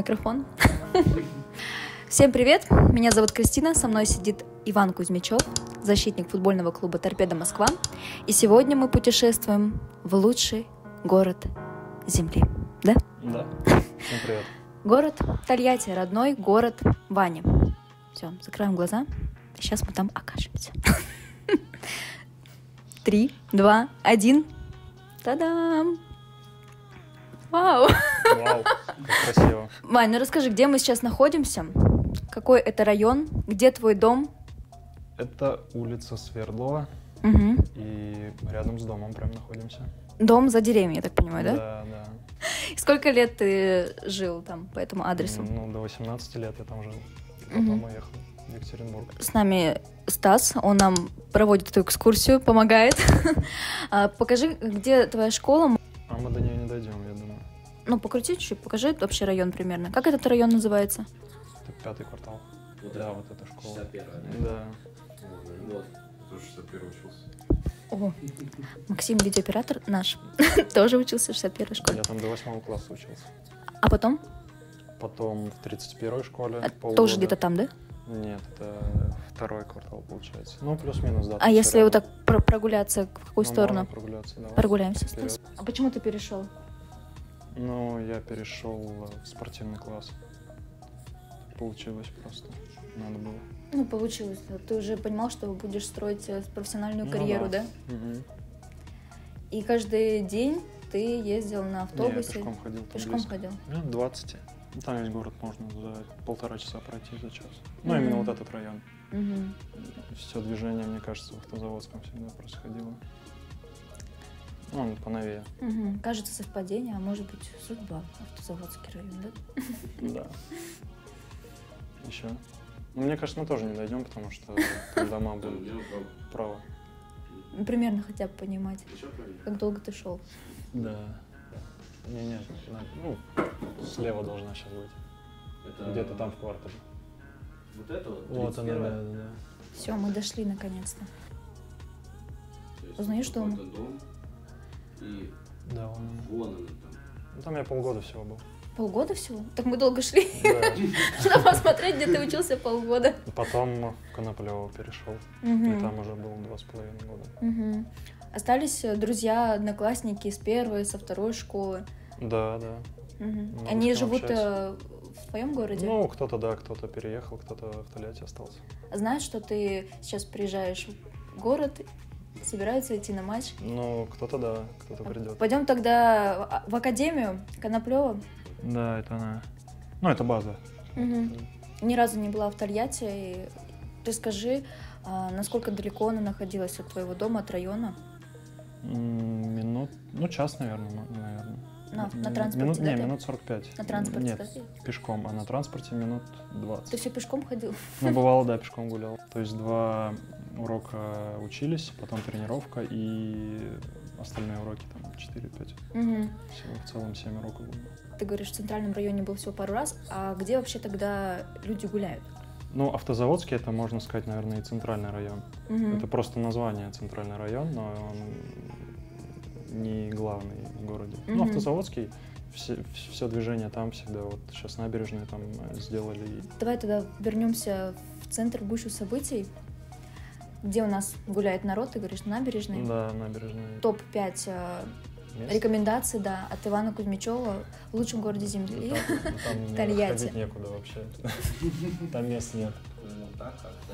микрофон. Всем привет, меня зовут Кристина, со мной сидит Иван Кузьмичев, защитник футбольного клуба «Торпедо Москва». И сегодня мы путешествуем в лучший город Земли. Да? Да. Всем привет. Город Тольятти, родной город Вани. Все, закроем глаза, сейчас мы там окажемся. 3, 2, 1. Та-дам! Вау! Вау, как красиво. Вань, ну расскажи, где мы сейчас находимся? Какой это район? Где твой дом? Это улица Свердлова, Угу. и рядом с домом прям находимся. Дом за деревьями, я так понимаю, да? Да, да. Сколько лет ты жил там по этому адресу? Ну, до 18 лет я там жил. Потом уехал в Екатеринбург. С нами Стас, он нам проводит эту экскурсию, помогает. Покажи, где твоя школа. А мы до нее не дойдем, я думаю. Ну, покрути чуть-чуть, покажи вообще район примерно. Как этот район называется? Это 5-й квартал. Вот Да, это вот эта школа. 61-я, да? Да. Вот, тоже 61 учился. О, Максим, видеооператор наш, тоже учился в 61-й школе. Я там до 8 класса учился. А потом? Потом в 31-й школе. Тоже полгода. где-то там, да? Нет, это 2-й квартал получается. Ну, плюс-минус, да. А там если всё вот рядом. так прогуляться, в какую Ну, сторону? можно прогуляться, давай. Прогуляемся, Вперед. Стас. А почему ты перешел? Ну, я перешел в спортивный класс. Получилось просто. Надо было. Ну, получилось. Ты уже понимал, что будешь строить профессиональную Ну карьеру, да? Мгм. И каждый день ты ездил на Не, я автобусе? пешком ходил. там Пешком близко. ходил? Минут 20. Ну, там весь город можно за 1,5 часа пройти за час. Ну, Мгм. именно вот этот район. Мгм. Все движение, мне кажется, в Автозаводском всегда происходило. Ну, он поновее. Мгм. Кажется, совпадение, а может быть, судьба. Автозаводский район, да? Да. Еще. Ну, мне кажется, мы тоже не дойдем, потому что там дома будут право. Ну, примерно хотя бы понимать, Еще правильно? как долго ты шел. Да. Не, ну, слева должна сейчас быть. Это Где-то там в квартале. Вот это вот? Вот она, 31-я? да. Все, мы дошли наконец-то. То есть Узнаешь дом? какой-то дом, и Да, вон она. вон она там. Ну, там я полгода всего был. Полгода всего? Так мы долго шли. Да. Надо посмотреть, где ты учился полгода. Потом в Коноплёво перешел. И Мгм. там уже был 2,5 года. Мгм. Остались друзья, одноклассники с первой, со второй школы. Да, да. Мгм. Много Они с кем живут общаюсь. в твоем городе? Ну, кто-то, да, кто-то переехал, кто-то в Тольятти остался. Знаешь, что ты сейчас приезжаешь в город, собираются идти на матч? Ну, кто-то, да, кто-то придет. Пойдем тогда в академию Коноплёва. Да, это она. Ну, это база. Ни разу не была в Тольятти. И ты скажи, насколько далеко она находилась от твоего дома, от района? Минут, ну, час, наверное. На транспорте, Минут, да, не, ты? минут 45. На транспорте, Нет, да? пешком, а на транспорте минут 20. Ты все пешком ходил? Ну, бывало, да, пешком гулял. То есть 2 урока учились, потом тренировка и остальные уроки там 4-5. Мгм. Всего в целом 7 уроков было. Ты говоришь, в центральном районе был всего пару раз. А где вообще тогда люди гуляют? Ну, Автозаводский — это, можно сказать, наверное, и центральный район. Мгм. Это просто название центральный район, но он не главный в городе. Мгм. Ну, Автозаводский, все движение там всегда. Вот сейчас набережные там сделали. Давай тогда вернемся в центр, в гущу событий. Где у нас гуляет народ, ты говоришь, набережной. Да, набережные. Топ-5 мест. рекомендаций, да, от Ивана Кузьмичева в лучшем городе Земли. Там Тольятти. ходить некуда вообще. Там мест нет. Ну, так как-то.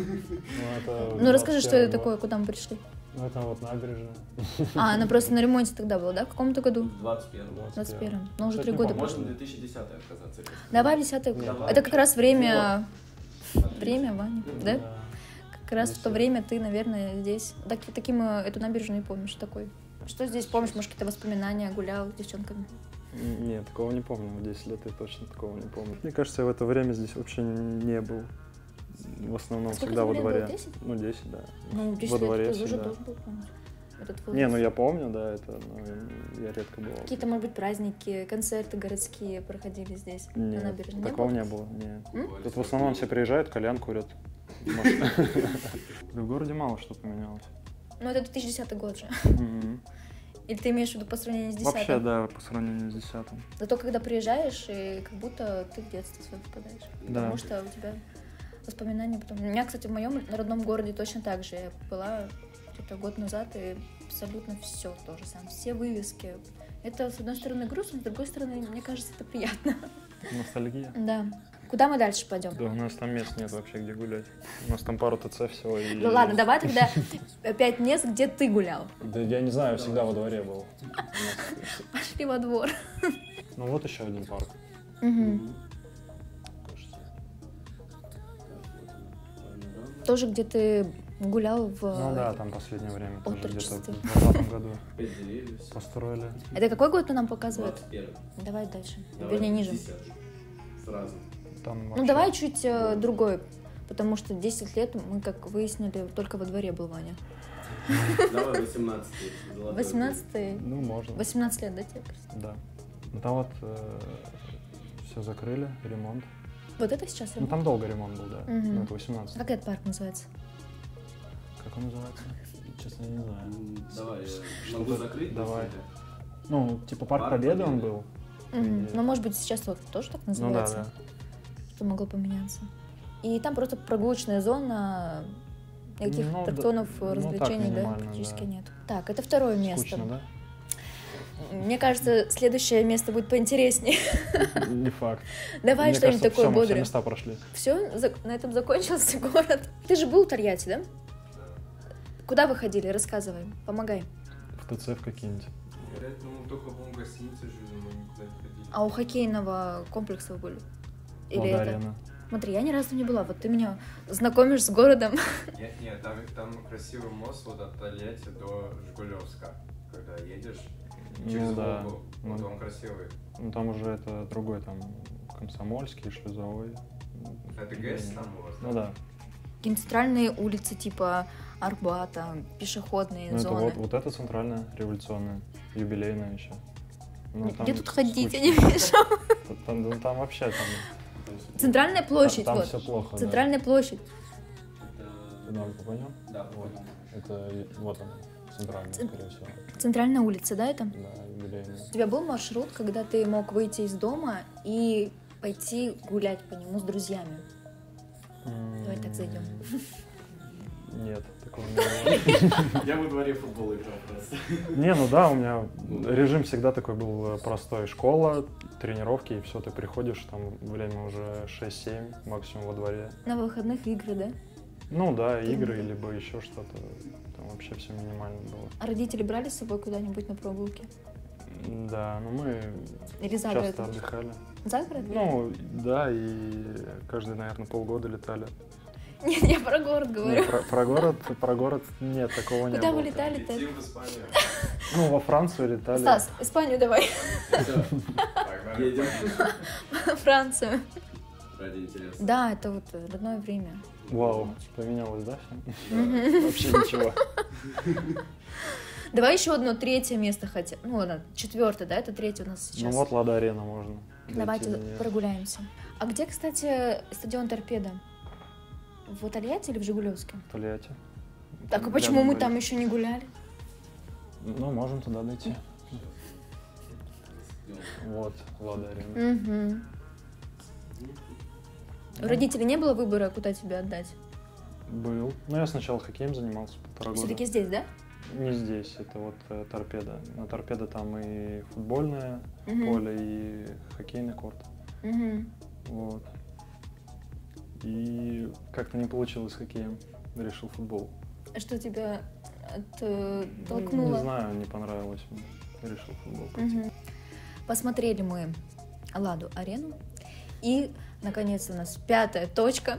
Ну, расскажи, что это такое, куда мы пришли. Ну, это вот набережная. А, она просто на ремонте тогда была, да? В каком-то году? В 21-м. В 21-м. Ну, уже Кстати, 3 не года помню. прошло. Можно 2010 отказаться. Давай 10-й Нет, год. давай. Это как раз время, Отлично. Ваня, да? Как раз в то время ты, наверное, здесь. Таким эту набережную не помнишь такой. Что здесь помнишь? Может, какие-то воспоминания, гулял с девчонками? Нет, такого не помню. В 10 лет я точно такого не помню. Мне кажется, я в это время здесь вообще не был. В основном Сколько всегда во тебе лет было? дворе. 10? Ну, 10, да. Ну, 10 Во лет дворе ты уже всегда. должен был помнить этот возраст. Не, ну я помню, да, это, но я редко бывал. Какие-то, может быть, праздники, концерты городские проходили здесь, на Нет, набережной? Не такого было? не было. Нет. М? Тут в основном все приезжают, кальян курят. Может. Да в городе мало что поменялось. Ну, это 2010 год же. Мгм. Или ты имеешь в виду по сравнению с 10-м? Вообще, да, по сравнению с 10-м. Зато когда приезжаешь, и как будто ты в детство свое попадаешь. Да. Потому что у тебя воспоминания потом... У меня, кстати, в моем родном городе точно так же. Я была где-то год назад, и абсолютно все то же самое. Все вывески. Это, с одной стороны, грустно, с другой стороны, мне кажется, это приятно. Ностальгия. Да. Куда мы дальше пойдем? Да, у нас там мест нет вообще, где гулять. У нас там пару ТЦ всего. И... Ну ладно, давай тогда 5 мест, где ты гулял. Да я не знаю, всегда во дворе был. Пошли во двор. Ну вот еще один парк. Тоже где ты гулял в... Ну да, там последнее время тоже где-то отрочестве. в 2020 году 5 деревьев. построили. Это какой год он нам показывает? 21. Давай дальше. Давай Вернее, ниже. 10. Сразу. Там Ну вообще- давай чуть другой, потому что 10 лет мы, как выяснили, только во дворе был Ваня. Давай 18. 18 Ну, можно. 18 лет, да, тебе кажется? Да. Ну там вот все закрыли, ремонт. Вот это сейчас? Ну там долго ремонт был, да. Мгм. Ну, это 18. Как этот парк называется? Как он называется? Честно, я не знаю. Давай, я Что-то- могу закрыть. давай. если Ну, типа парк Парк Победы он Победы. был. Мгм. И- Ну, может быть, сейчас вот тоже так Ну да, называется, да. что могло поменяться. И там просто прогулочная зона, никаких Ну, да. аттракционов, Ну, так, развлечений, да, минимально, практически да. нет. Так, это второе место. Скучно, да? Мне кажется, следующее место будет поинтереснее. Не факт. Давай Мне что-нибудь кажется, такое всё, мы все бодрое. места прошли. Все, на этом закончился город. Ты же был в Тольятти, да? Куда вы ходили? Рассказывай, помогай. В ТЦ в какие-нибудь. Говорят, ну мы только в гостинице жили, мы никуда не ходили. А у хоккейного комплекса вы были? Или это? Лада-арена. Смотри, я ни разу не была. Вот ты меня знакомишь с городом. Нет, там красивый мост вот от Тольятти до Жигулевска. Когда едешь через Ну да. Волгу, вот Ну, он красивый. ну там уже это другой, там Комсомольский, Шлюзовой. Это ГЭС там у вас, Ну да. Какие-то центральные улицы типа Арбата, пешеходные Ну это зоны. вот это центральная, революционная, юбилейная еще. Ну, там Где тут ходить, я скучно. не вижу. Там вообще там, Центральная площадь, там вот. все плохо. Центральная площадь. Да. Понял? Да, Вот. Это вот он, центральная, скорее всего. Центральная улица, да, это? Да, юбилейная. У тебя был маршрут, когда ты мог выйти из дома и пойти гулять по нему с друзьями? Давай так зайдем. Нет, такого не было. Я во дворе футбол играл просто. Не, ну да, у меня режим всегда такой был простой. Школа, тренировки, и все, ты приходишь, там время уже 6-7, максимум во дворе. На выходных игры, да? Ну да, игры, либо еще что-то. Там вообще все минимально было. А родители брали с собой куда-нибудь на прогулки? Да, ну мы Или за часто город? отдыхали. За город? Ну, да, и каждые, наверное, полгода летали. Нет, я про город говорю. Нет, про город нет, такого не Куда было. вы летали-то? Летим в Испанию. Ну, во Францию летали. Стас, Испанию давай. Всё, Погнали. едем. Францию. Ради интереса. Да, это вот родное время. Вау, поменялось, да, все? Мгм. Вообще ничего. Давай еще одно третье место хотя. Ну ладно, четвертое, да? Это третье у нас Ну сейчас. вот Лада-арена можно. Давайте дойти до неё. прогуляемся. А где, кстати, стадион Торпеда? В Тольятти или в Жигулевске? В Тольятти. Так, а Рядом почему мы были. там еще не гуляли? Ну, можем туда дойти. Вот, Лада-арена. Угу. У родителей не было выбора, куда тебя отдать? Был. Ну, я сначала хоккеем занимался 1,5 года. Все-таки здесь, да? Не здесь, это вот Торпеда. На Торпеда там и футбольное Мгм. поле, и хоккейный корт. Угу. Вот. И как-то не получилось с хоккеем. Решил футбол. А что тебя Ну, оттолкнуло? не знаю, не понравилось мне. Решил футбол пойти. Мгм. Посмотрели мы Ладу-арену. И, наконец, у нас пятая точка.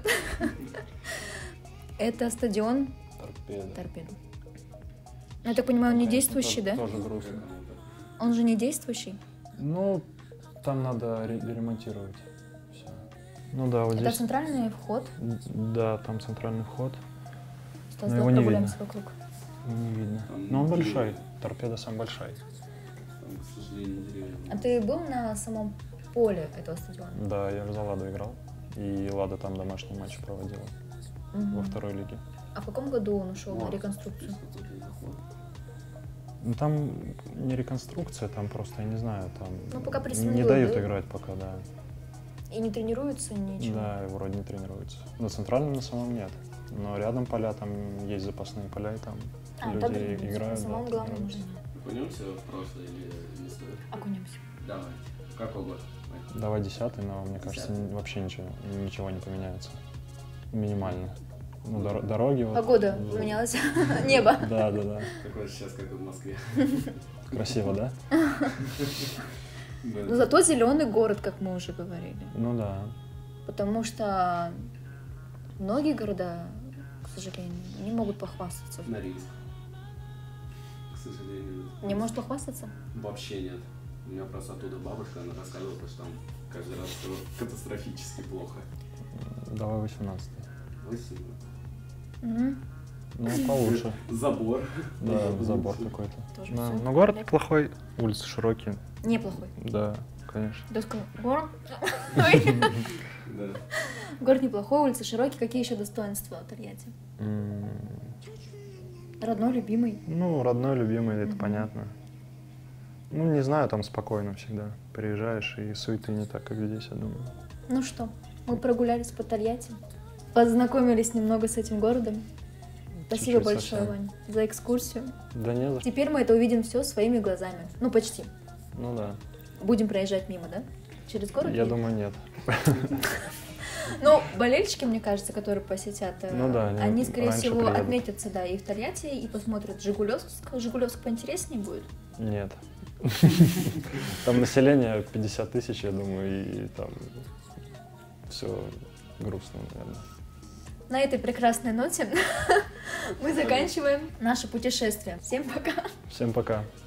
Это стадион Торпеда. Торпеда. Ну, я так понимаю, он не Конечно, действующий, да? Тоже грустно. Он же не действующий. Ну, там надо ремонтировать. Всё. Ну да, вот Это здесь. центральный вход. Да, там центральный вход. Стас, Но давай его не прогуляемся вокруг. Его не видно. Там Но он деревья. большой. Торпеда сам большой. Там, к сожалению, деревья. А ты был на самом поле этого стадиона? Да, я за Ладу играл. И Лада там домашний матч проводила Мгм. во второй лиге. А в каком году он ушел на Вот. реконструкцию? Здесь какой-то заход. Ну, там не реконструкция, там просто, я не знаю, там Ну, пока не пристегнули, дают да? играть пока, да. И не тренируются, ничего? Да, и вроде не тренируются. На центральном на самом нет. Но рядом поля, там есть запасные поля, и там там люди тренируются. играют. На самом да, главном тренируются. нужно. Окунемся в прошлое или не стоит? Окунемся. Давай. Какой год? Давай 10-й, но мне кажется, 10-й. вообще ничего не поменяется. Минимально. Ну, дороги вот. Погода да. поменялась. Небо. Да, да, да. Такой сейчас, как в Москве. Красиво, да? Но зато зеленый город, как мы уже говорили. Ну да. Потому что многие города, к сожалению, не могут похвастаться. Норильск. К сожалению. Не может похвастаться? Вообще нет. У меня просто оттуда бабушка, она рассказывала, что там каждый раз все катастрофически плохо. Давай 18-й. 8. Мгм. Ну, получше. Забор. Да, забор Лучше. какой-то. Тоже Да, всё. но город неплохой, улицы широкие. Неплохой. Да, конечно. Город. Да. Город неплохой, улицы широкие. Какие еще достоинства Тольятти? Родной, любимый. Ну, родной, любимый, это Мгм. понятно. Ну, не знаю, там спокойно всегда. Приезжаешь, и суеты не так, как здесь, я думаю. Ну что, мы прогулялись по Тольятти, познакомились немного с этим городом. Спасибо Чуть-чуть большое, совсем. Вань, за экскурсию. Да не за что. Теперь мы это увидим все своими глазами. Ну, почти. Ну да. Будем проезжать мимо, да? Через город? Я или- думаю, нет. Ну, болельщики, мне кажется, которые посетят, Ну да, они, скорее раньше всего, приедут. отметятся, да, и в Тольятти, и посмотрят Жигулевск. Жигулевск поинтереснее будет. Нет. Там население 50 тысяч, я думаю, и там все грустно, наверное. На этой прекрасной ноте мы заканчиваем наше путешествие. Всем пока! Всем пока.